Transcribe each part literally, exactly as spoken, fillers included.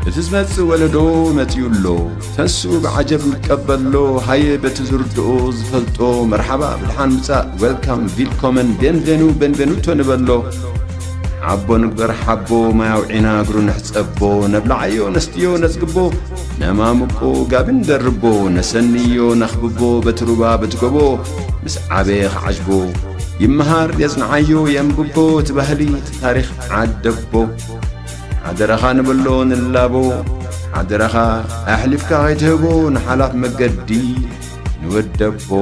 تزمت ولدو متيولو تنسو بعجب متقبلو هاي بتزردو زفلتو مرحبا بالحان مساء ويلكم فيلكومن بينفينو بينفينوتو نبلو عبو نقدر حبو ما يوعينا قرو نحسبو نبلعيو نستيو نسقبو نمامكو قابن دربو نسنيو نخببو بتروبا بتقبو مس عبيخ عجبو يمهار يزنعيو ينببو تبهلي تاريخ عدبو عدرخا نبلو نلابو عدرخا أحلفكا غيتهبو نحلاف مقدي نودبو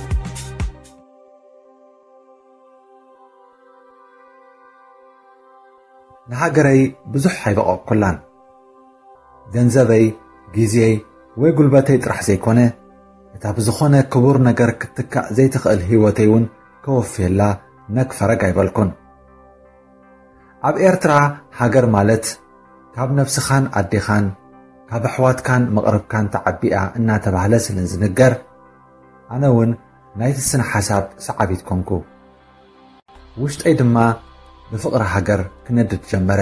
نهاجري بزح حيبقى كلان ገንዘበይ ጊዜይ ወይ ጉልበተይ ጥራሕ ዘይኮነ እታ ብዝኾነ ክቡር ነገር ክትካእ ዘይትኽእል ህይወተይ እውን ከወፍየላ ነክፈረግ ኣይበልኩን ኣብ ኤርትራ ሃገር ማለት ካብ ነፍስኻን ኣዴኻን ካብ ኣሕዋትካን መቕረብካን ተዓቢኣ እናተባህለ ስለዝንገር ኣነ እውን ናይቲ ስነ ሓሳብ ሰዓቢት ኮንኩ ውሽጠይ ድማ ብፍቕሪ ሃገር ክነድድ ጀመረ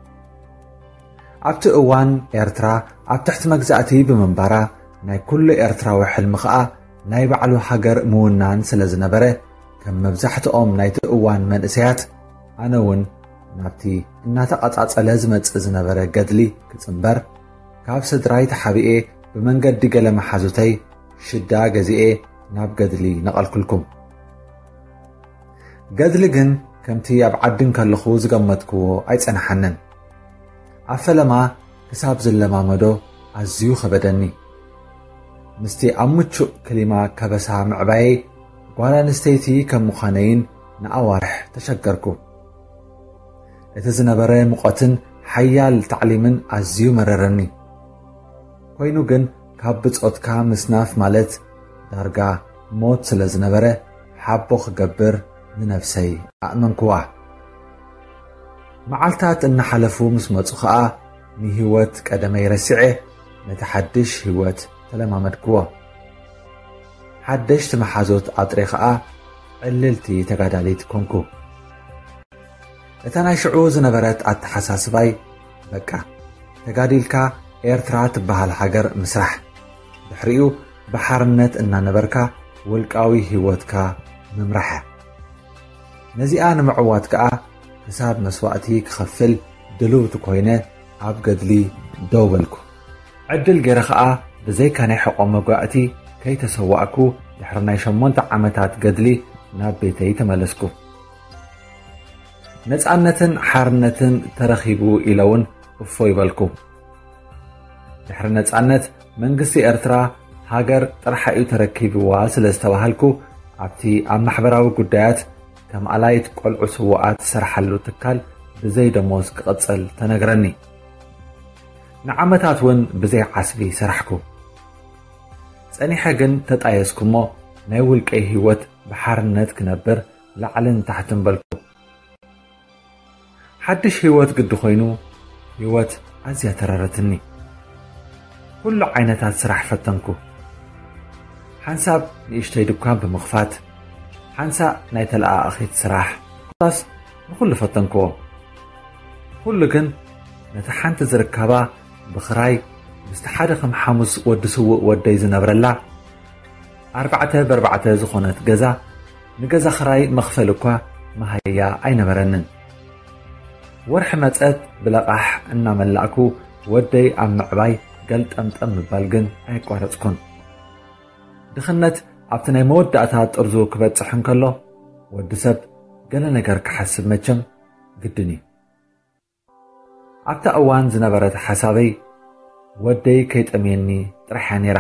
ኣብቲ እዋን ኤርትራ ኣብ ትሕቲ መግዛእቲ ብምንባራ ናይ ኩሉ ኤርትራዊ ሕልሚ ኸኣ ናይ ባዕሉ ሃገር ምውናን ስለ ዝነበረ ከም መብዛሕትኦም ናይቲ እዋን መንእሰያት ኣነ እውን ናብቲ እናተቐጻጸለ ዝመጽእ ዝነበረ ገድሊ ክጽምበር ካብ ስድራይ ተሓቢኤ ብመንገዲ ገለ መሓዙተይ ሽዳ ገዚኤ ናብ ገድሊ ነቐልኩልኩም ገድሊ ግን ከምቲ ኣብ ዓድን ከለኹ ዝገመትክዎ ኣይጸናሐንን ኣብ ፈለማ ክሳብ ዝለማመዶ ኣዝዩ ኸበደኒ ምስቲ ኣብ ምቹእ ክሊማ ከበሳ ምዕባየ ጓል ኣንስተይቲ ከም ምዃነይን ንኣዋርሕ ተሸገርኩ እቲ ዝነበረ ሙቐትን ሓያል ታዕሊምን ኣዝዩ መረረኒ ኮይኑ ግን ካብ ብጾትካ ምስናፍ ማለት ዳርጋ ሞት ስለ ዝነበረ ሓቦ ክገብር ንነፍሰይ ኣእመንክዋ መዓልታት እናሓለፉ ምስ መጹ ኸኣ ንህይወት ቀደመይ ረሲዐ ነቲ ሓድሽ ህይወት ተለማመድክዎ ሓደሽቲ መሓዞት ኣጥሬ ኸኣ ዕልልቲ ተጋዳሊት ኮንኩ እታ ናይ ሽዑ ዝነበረት ኣተሓሳስባይ በቃ ተጋዲልካ ኤርትራ ትበሃል ሃገር ምስራሕ ድሕሪኡ ብሓርነት እናነበርካ ውልቃዊ ህይወትካ ምምራሕ ነዚኣ ንምዕዋት ከኣ ክሳብ መስዋእቲ ክኸፍል ድልውቲ ኮይነ ኣብ ገድሊ ደው በልኩ ዕድል ገይረ ኸኣ ብዘይካ ናይ ሕቖም መጓእቲ ከይተሰዋእኩ ድሕሪ ናይ ሸሞንተ ዓመታት ገድሊ ናብ ቤተይ ተመለስኩ ነፃነትን ሓርነትን ተረኺቡ ኢለውን እፎ ይበልኩ ድሕሪ ነፃነት መንግስቲ ኤርትራ ሃገር ጥራሕ እዩ ተረኪብዋ ስለ ዝተባሃልኩ ኣብቲ ኣብ ማሕበራዊ ጉዳያት ከም ኣላይት ቆልዑ ስውኣት ዝሰርሓሉ ትካል ብዘይ ደሞዝ ክቕፅል ተነግረኒ ንዓመታት እውን ብዘይ ዓስቢ ሰራሕኩ ጸኒሐ ግን ተጣየስኩ እሞ ናይ ውልቀይ ህይወት ብሓርነት ክነብር ላዕልን ታሕትን በልኩ ሓድሽ ህይወት ግዲ ኮይኑ ህይወት ኣዝያ ተረረትኒ ኩሉ ዓይነታት ስራሕ ፈተንኩ ሓንሳብ ንእሽተይ ድኳን ብምኽፋት ሓንሳእ ናይ ተለኣኺት ስራሕ ኮታስ ንኹሉ ፈተንክዎ ኩሉ ግን ነቲ ሓንቲ ዝርከባ ብኽራይ ምስቲ ሓደ ከም ሓሙስ ወዲ ስውእ ወደይ ዝነብረላ ኣርባዕተ በርባዕተ ዝኾነት ገዛ ንገዛ ኽራይ መኽፈል እኳ መሃያ ኣይነበረንን ወርሒ መፀት ብለቓሕ እናመላእኩ ወደይ ኣብ ምዕባይ ገልጠምጠም ምባል ግን ኣይቋረፅኩን ድኽነት ኣብቲ ናይ መወዳእታ ጥርዙ ክበፅሕ እንከሎ ወዲ ሰብ ገለ ነገር ክሓስብ መቸም ግድን እዩ ኣብታ እዋን ዝነበረት ሓሳበይ ወደይ ከይጠምየኒ ጥራሕያ ነይራ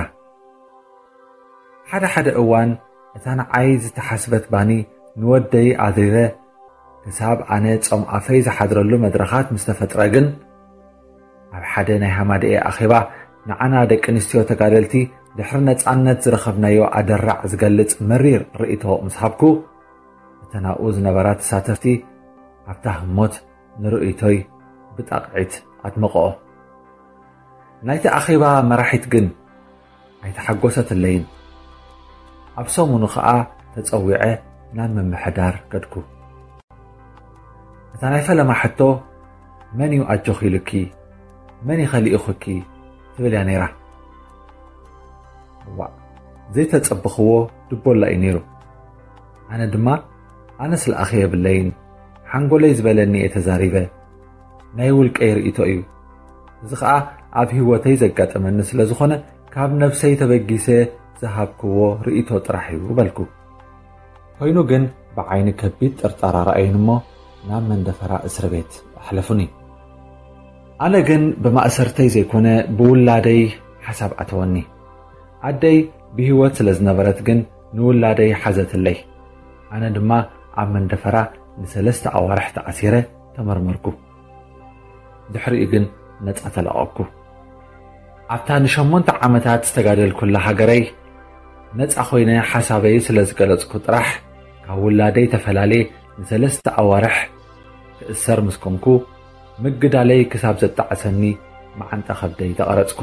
ሓደ ሓደ እዋን እታ ንዓይ ዝተሓስበት ባኒ ንወደይ ኣድሪረ ክሳብ ኣነ ጾም ኣፈይ ዝሓድረሉ መድረኻት ምስ ተፈጥረ ግን ኣብ ሓደ ናይ ሃማድኤ ኣኼባ ንዓና ደቂ ኣንስትዮ ተጋደልቲ ድሕሪ ነፃነት ዝረኸብናዮ ኣደራዕ ዝገልጽ መሪር ርእይቶ ምስ ሃብኩ እተን ኣብኡ ዝነበራ ተሳተፍቲ ኣብታ ህሞት ንርእይቶይ ብጣቕዒት ኣድመቕኦ ናይቲ ኣኼባ መራሒት ግን ኣይተሓጐሰትለይን ኣብ ሰሙኑ ኸኣ ተጸዊዐ ናብ ምምሕዳር ገድኩ እታ ናይ ፈለማ ሕቶ መን እዩ ኣጆኺሉኪ من يخليخكي تبلي نيرا وا زي تتصبخو دبول لا نيرو انا دما انا سل اخيه بالليل حنقولي زبلني اتزاريبه ناي ولقي رئيتو ايو زخا اب هيوتي زقاطمن سلازخونه كاب نفسي تبغيسه زهابكو رئيتو طرحيو بالكو كوينو جن بعين كبيت ارطارا راينمو نام من دفرا اسر بيت احلفني انا جن بمأسرتي زيكونه بولادي حساب اتوني عدي بهيوت سلازنبرت جن نولادي حزت لي انا دما عم من دفرا نسلست اوارح تعسيره تمرمركو دحري جن نص تلاقكو عتان شمونت عامتات استغادل كل هاجري نص خوينه حسابي سلازقلصكو طرح كولادي تفلالي نسلست اوارح كسر مسكمكو مجدالي كساب زتعسني مع انت خبدي تقرصكو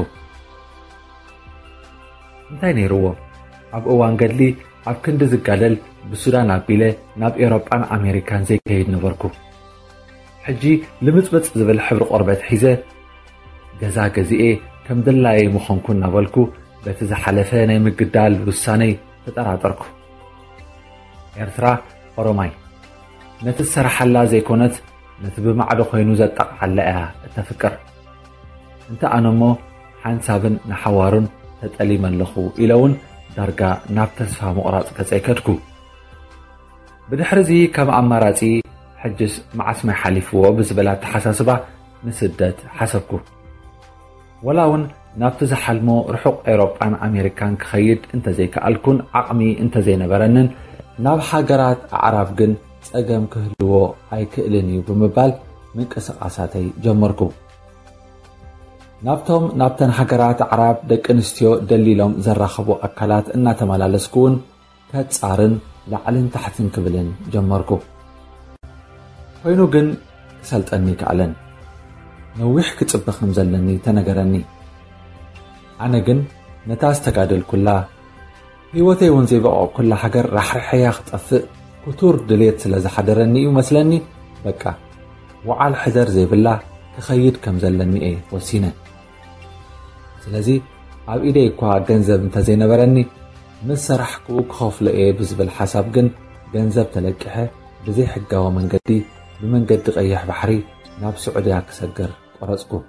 انتي نيرو اب اوان قدلي اب كند زقالل بسودان ابيله ناب اوروبان امريكان زي كيد نبركو حجي لمصبص زبل حبر قربت حيزه جزا جزئه كم دلاي مخنكون نبلكو بتزحلفه ناي مجدال وساني تطراطركو ኤርትራ ኦሮማይ نتسرحلا زي كونت نتب معدو خوينو زطق علقا التفكر انت انمو حنسابن نحوارن تطلي ملخو الون درجا ناب تسفا مقراص كصيكدكو بدحرزي كم اماراتي حجس مع اسمي حليفو بزبلات حساسبا نسدت حسبكو ولاون ناب تزحلمو رحق اوروبان امريكان كخيد انت زي كالكون عقمي انت زي نبرنن ناب حاجرات عرب جن صقم كهلو اي كلني بمبال من قسقاساتي جمركو نابتم نابتن حاجرات عرب دق انستيو دليلهم زرخبو اكلات ان تمالالسكون كتصارن لعلن تحتن كبلن جمركو وينو جن سلطني كعلن نويح كصبخم زلني تنغرني انا جن نتاس تقادل كلها هيوتي ونزي بقى كل حجر رح رحيا خطفق كتور دليت سلازا حدرني ومثلني بكا وعال حذر زي بالله كخيد كم زلني ايه وسينا سلازي عب ايدي كوا جنزب انت زي نبرني مسرحكو كخوف لئيه بزبل حساب جن جنزب تلقحه بزي حقا ومنقدي بمنقد غيح بحري ناب سعوديا كسجر ورزقو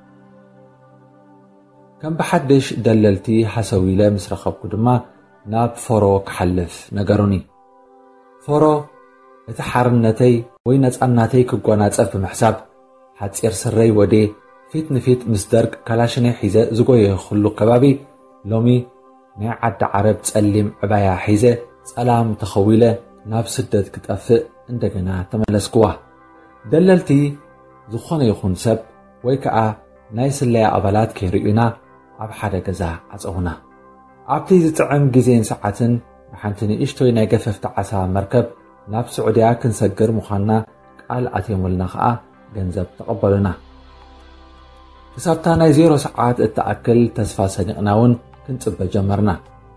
كم بحدش دللتي حسويلة مسرخبكو دما ناب فرو كحلف نقروني فرو اتحارنتي وينصعناتي كغوناصف بمحساب حصير سري ودي فيت نفيت مصدرق كلاشني حيزه زغوي خلو كبابي لومي ناي عد عرب صليم عبايا حيزه سلام تخويله ناب سدت كطفق اندغنا تملسكوا دللتي زخونه يخون سب ወይ ከዓ ናይ ስለያ ኣባላት ከይርዩና ኣብ ሓደ ገዛ ኣጽውና ኣብቲ ዝጥዕም ግዜን ሰዓትን ብሓንቲ ንእሽቶይ ናይ ገፈፍቲ ዓሳ መርከብ ናብ ስዑድያ ክንሰግር ምዃንና ቃል ኣትየሙልና ከዓ ገንዘብ ተቐበሉና ክሳብታ ናይ ዜሮ ሰዓት እተኣክል ተስፋ ሰኒቕና እውን ክንጽበ ጀመርና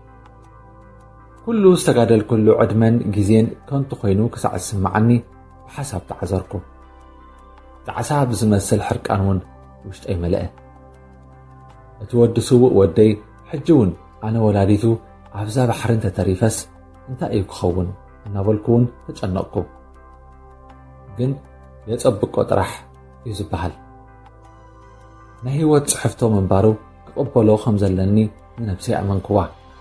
ኩሉ ዝተጋደል ኩሉ ዕድመን ግዜን ከንቱ ኮይኑ ክሳዕ ዝስማዓኒ ብሓሳብ ተዓዘርኩ تعسى بزمسل حرقانون وشتاي ملأ اتودسو ودي حجون انا ولاديتو ابزا بحرن تتريفس انت اي كخون نابلكون تጨነقكو ግን የጸብቆ ጥራሕ ይዝባሃል ናይ ህይወት ጽሕፍቶ መንባሩ ክቕበሎ ከም ዘለኒ ንነፍሴ ኣመንኩዋ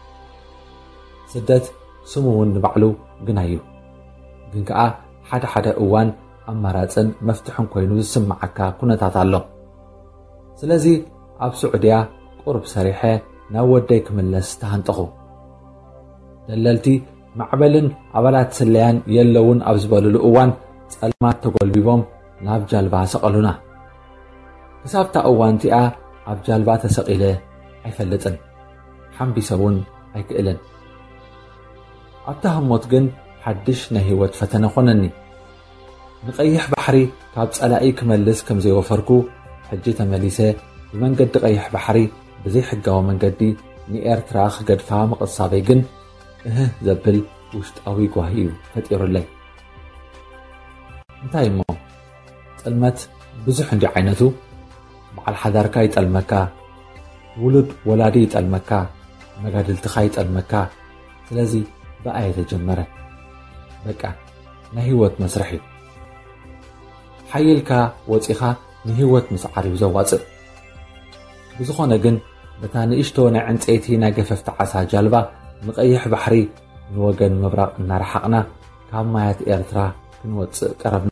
ስደት ስሙውን ንባዕሉ ግናዩ ግን ከዓ ሓደ ሓደ እዋን أماراتن مفتحن كوينو زسمعكا كونتات الله سلازي أب سعوديا قرب سريحة ناوديك ملس تهانتخو دلالتي معبلن عبالات سليان يلون أبزبالو الأوان سألمات تقول بيبوم ناب جالبا سقلونا كسابتا أوان تيا أب جالبا تسقيله أي فلتن حم بيسابون أي كإلن أبتهم موتقن حدش نهيوت فتنخونني نقيح بحري كاب صلاقي كملس كم زي وفركو حجي تمليسه بمنقد قيح بحري بزي حقاو منقدي ني ايرتراخ قد فام قصابي جن اه زبل وشتاوي قواهيو فتيرو لي انتاي مو تلمت بزح عندي عينتو በዓል ሓዳርካ ይጠልመካ ውሉድ ወላዲ ይጠልመካ መጋድልትኻ ይጠልመካ ስለዚ በኣየ ተጀመረ በቃ ናይ ህይወት መስርሕ እዩ ሓይልካ ወፂኻ ንህይወት ምስዓር እዩ ዘዋፅእ ብዝኾነ ግን በታ ንእሽቶ ናይ ዕንፀይቲ ናይ ገፈፍቲ ዓሳ ጃልባ ንቐይሕ ባሕሪ ንወገን ምብራቕ እናረሓቕና ካብ ማያት ኤርትራ ክንወፅእ ቀረብና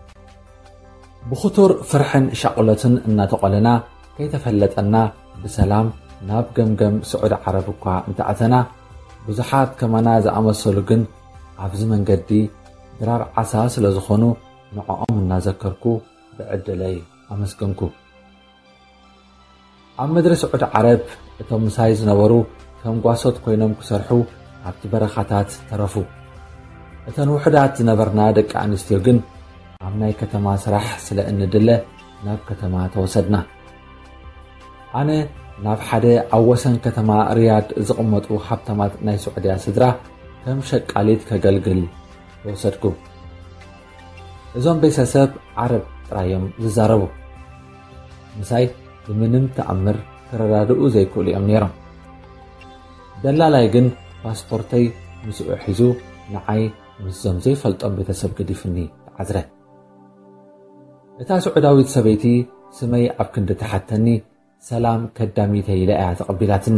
ብኽቱር ፍርሕን ሻቕሎትን እናተቖለና ከይተፈለጠና ብሰላም ናብ ገምገም ስዑድ ዓረብ እኳ እንተኣተና ብዙሓት ከማና ዝኣመሰሉ ግን ኣብዚ መንገዲ ድራር ዓሳ ስለ ዝኾኑ ንዕኦም እናዘከርኩ ብዕድለይ ኣመስገንኩ ኣብ ምድሪ ስዑድ ዓረብ እቶም ምሳይ ዝነበሩ ከም ጓሶት ኮይኖም ክሰርሑ ኣብቲ በረኻታት ተረፉ እተን ውሕዳት ዝነበርና ደቂ ኣንስትዮ ግን ኣብ ናይ ከተማ ስራሕ ስለ እንድለ ናብ ከተማ ተወሰድና ኣነ ናብ ሓደ ኣብ ወሰን ከተማ ሪያድ ዝቕመጡ ሃብታማት ናይ ስዑድያ ስድራ ከም ሸቃሊት ከገልግል ተወሰድኩ እዞም ቤተሰብ ዓረብ ጥራዮም ዝዛረቡ ምሳይ ብምንም ተኣምር ክረዳድኡ ዘይክእሉ እዮም ነይሮም ደላላይ ግን ፓስፖርተይ ምስኡ ሒዙ ንዓይ ምስዞም ዘይፈልጦም ቤተሰብ ገዲፍኒ ተዓዝረ እታ ስዑዳዊት ሰበይቲ ስመይ ኣብ ክንዲ ተሓተኒ ሰላም ከዳሚት ኢላ እያ ተቐቢላትኒ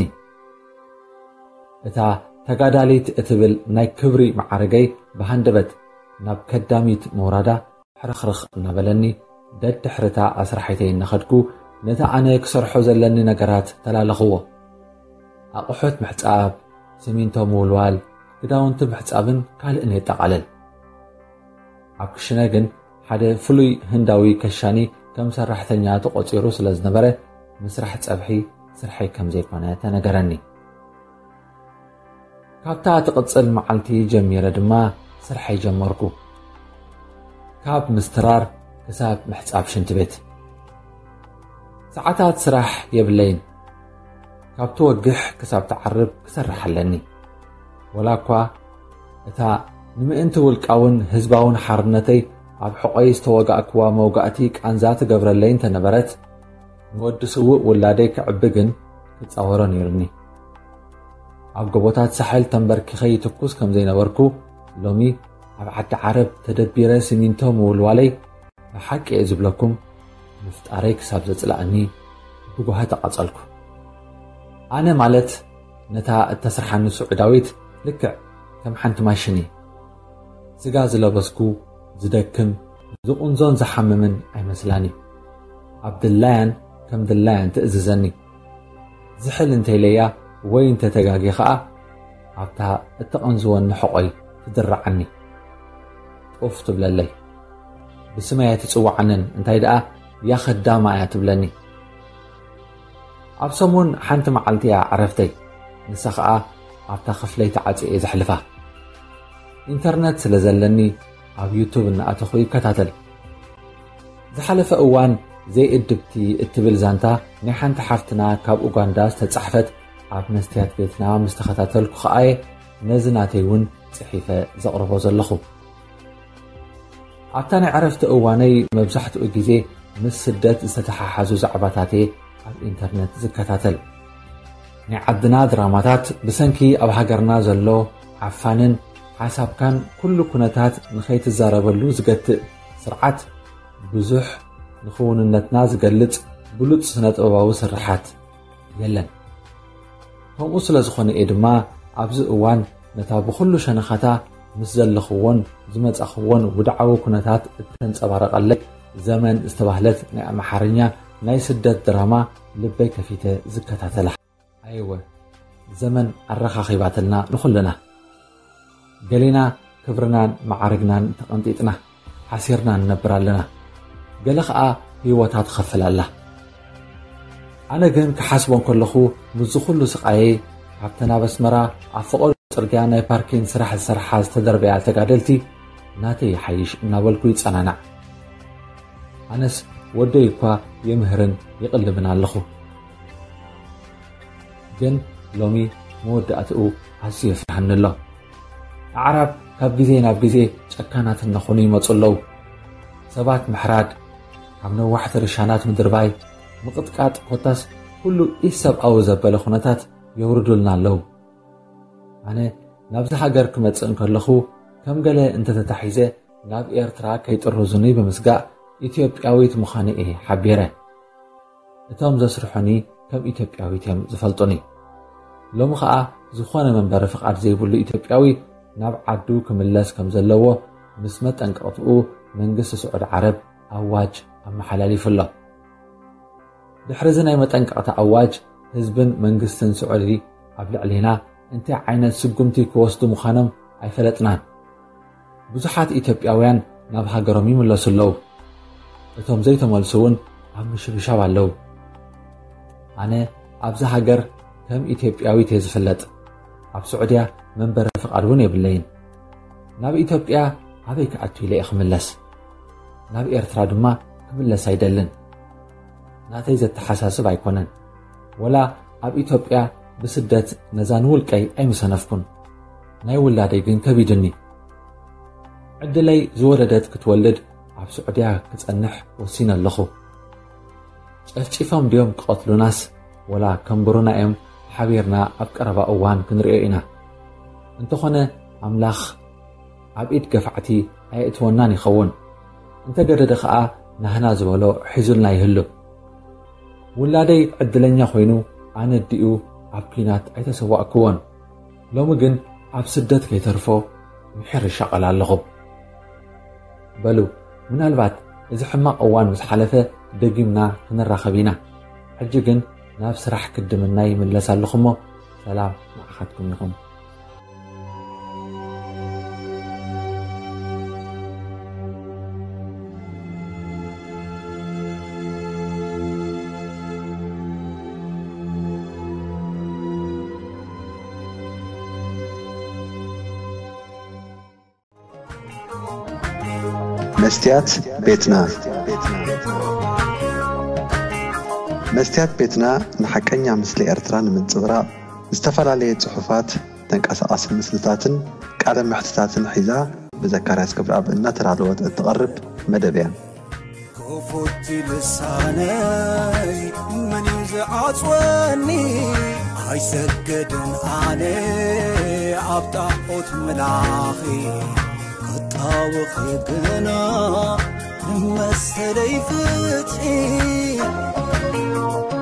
እታ ተጋዳሊት እትብል ናይ ክብሪ ማዕረገይ ብሃንደበት ናብ ከዳሚት ምውራዳ ሕርኽርኽ እናበለኒ ደድሕርታ ኣስራሒተይ እናኸድኩ ነታ ኣነ ክሰርሖ ዘለኒ ነገራት ተላለኽዎ ኣቑሑት ምሕፃብ ሲሚንቶ ምውልዋል ክዳውንቲ ምሕፃብን ካልእን የጠቓልል ኣብ ክሽነ ግን ሓደ ፍሉይ ህንዳዊ ከሻኒ ከም ሰራሕተኛ ተቖፂሩ ስለ ዝነበረ ምስራሕ ፀብሒ ስርሐይ ከም ዘይኮነ ተነገረኒ ካብታ ትቕፅል መዓልቲ ጀሚረ ድማ ስርሐይ ጀመርኩ ካብ ምስትራር ክሳብ ምሕፃብ ሽንቲ ቤት ሰዓታት ስራሕ የብለይን ካብ ትወግሕ ክሳብ ተዓርብ ክሰርሕ ኣለኒ ወላ እኳ እታ ንምእንቲ ውልቃውን ህዝባውን ሓርነተይ ኣብ ሕቆይ ዝተወጋእክዋ መውጋእቲ ቃንዛ ትገብረለይ እንተነበረት ንወዲ ስውእ ውላደይ ክዕቢ ግን ክፃወሮ ነይሩኒ ኣብ ገቦታት ሳሕል ተንበርኪኸይ ትኩስ ከም ዘይነበርኩ ሎሚ ኣብ ዓዲ ዓረብ ተደቢረ ሲሚንቶ ምውልዋለይ ብሓቂ እየ ዝብለኩም ምፍጣረይ ክሳብ ዘፅላእኒ ብጓህ ተቐፀልኩ ኣነ ማለት ነታ እተስርሓኒ ስዑዳዊት ልክዕ ከም ሓንቲ ማሽን እየ ስጋ ዝለበስኩ ዝደክም ዝቁንዞን ዝሓምምን ኣይመስላኒ ኣብ ድላያን ከም ድላያን ትእዝዘኒ ዝሕል እንተይለያ ወይ እንተተጋጊ ከዓ ኣብታ እተቐንዝወኒ ሕቆይ ትድራዓኒ ጡፍ ትብለለይ ብስመያ ትፅዋዓንን እንታይ ደኣ ያ ኸዳማ እያ ትብለኒ ኣብ ሰሙን ሓንቲ መዓልቲ እያ ዓረፍተይ ንሳ ከዓ ኣብታ ክፍለይ ተዓፂ እየ ዘሕልፋ ኢንተርነት ስለ ዘለኒ ኣብ ዩቱብ እናኣተኹ ይከታተል ዝሓለፈ እዋን ዘይእድብቲ እትብል ዛንታ ናይ ሓንቲ ሓፍትና ካብ ኡጋንዳ ዝተፃሕፈት ኣብ መስትያት ቤትና ምስ ተኸታተልኩ ከኣየ ነዚ ናተይ እውን ፅሒፈ ዘቕርቦ ዘለኹ ኣብታ ናይ ዕረፍቲ እዋነይ መብዛሕትኡ ግዜ ምስ ስደት ዝተተሓሓዙ ዛዕባታት ኣብ ኢንተርነት ዝከታተል ናይ ዓድና ድራማታት ብሰንኪ ኣብ ሃገርና ዘሎ ዓፋንን ሓሳብካን ኩሉ ኩነታት ንኸይትዛረበሉ ዝገትእ ስርዓት ብዙሕ ንኽውንነትና ዝገልጽ ብሉፅ ስነ ጥበባዊ ስራሓት የለን ከምኡ ስለ ዝኾነ እየ ድማ ኣብዚ እዋን ነታ ብኩሉ ሸነኻታ ምስ ዘለኽዎን ዝመጻኽዎን ውድዓዊ ኩነታት እተንጸባረቐለይ ዘመን ዝተባህለት ናይ ኣምሓርኛ ናይ ስደት ድራማ ልበይ ከፊተ ዝከታተላ ኣይወ ዘመን ኣረኻኺባተልና ንኹልና ገሊና ክብርናን ማዕርግናን ተቐንጢጥና ሓሲርና ንነብር ኣለና ገለ ከዓ ህይወታት ትኸፍላላ ኣነ ግን ክሓስቦን ከለኹ ምዝ ኩሉ ስቃየይ ካብተና በስመራ ኣብ ፍቑር ፅርግያ ናይ ፓርኪን ስራሕ ዝሰርሓ ዝተደርበያ ተጋደልቲ ናተይ ይሓይሽ እናበልኩ ይፀናናዕ ኣነስ ወደይ እኳ የምህርን ይቕልብን ኣለኹ ግን ሎሚ መወዳእትኡ ኣዝዩ የፍርሐኒ ኣሎ ኣዕራብ ካብ ግዜ ናብ ግዜ ጨካናት እናኾኑ ይመፁ ኣለዉ ሰባት ምሕራድ ካብ ነዋሕቲ ርሻናት ምድርባይ مقطقات كوتاس كله إسب أو زبالة خناتات يوردلنا له أنا نبز حجر كمت سنكرلخو كم قال أنت تتحيزه ناب إيرترا كيت الرزني بمسقع إثيوبياويت مخانئه حبيره እቶም ዘስርሑኒ ከም ኢትዮጵያዊት እዮም ዝፈልጡኒ ሎሚ ከዓ ዝኾነ መንበረ ፍቃድ ዘይብሉ ኢትዮጵያዊ ናብ ዓዱ ክምለስ ከም ዘለዎ ምስ መጠንቀቕትኡ መንግስቲ ስዑድ ዓረብ ኣዋጅ ኣመሓላሊፉሎ ድሕሪ እዚ ናይ መጠንቀቕታ ኣዋጅ ህዝብን መንግስትን ስዑዲ ኣብ ልዕሊና እንታይ ዓይነት ስጉምቲ ክወስዱ ምዃኖም ኣይፈለጥናን ብዙሓት ኢትዮጵያውያን ናብ ሃገሮም ይምለሱ ኣለዉ እቶም ዘይተመልሱ እውን ኣብ ምሽብሻብ ኣለዉ أنا أبزح هجر كم إثيوبياوي تزفلت أب سعودية منبر فقارون يبلين ناب إثيوبيا هذيك عتوي لي أخملس ناب إرترا دما كملس هيدلن ناتي زت حساس بايكونن ولا أب إثيوبيا بسدت نزانول كي أي مسنفكن ناي ولادي جن كبيدني عدلي زولدت كتولد أب سعودية كتأنح وسين اللخو أفتشفهم ديوم قتلوا ناس ولا كمبرونا إم حبيرنا أبقرب أوان كنرئينا انتو خنا أملاخ عبيد قفعتي أي اتواناني خون انت قرد خاء نهنا زولو حزلنا يهلو ولادي عدلنيا خوينو أنا الديو عبكينات أي تسواء كوان لو مجن عب سدت كي ترفو محر الشغل على اللغب بلو من البعد إذا حماق أوان مسحلفة دقيمنا كنراخبينا حجيقن نفس راح كدمنا يملس لكم سلام مع أخذكم لكم مستيات بيتنا مستيات بيتنا نحكينا مثل إرتران من صغراء استفعلالية صحفات تنقصقص مثلتاتن كعدم محتتاتن حيزا بذكرات كبر أب إنها ترعلوات التقرب مدبيا كفوتي لساني من يزعج واني هاي سجدن علي عبطاقوت ملاخي قطاوخ يقنا مسلي فتحي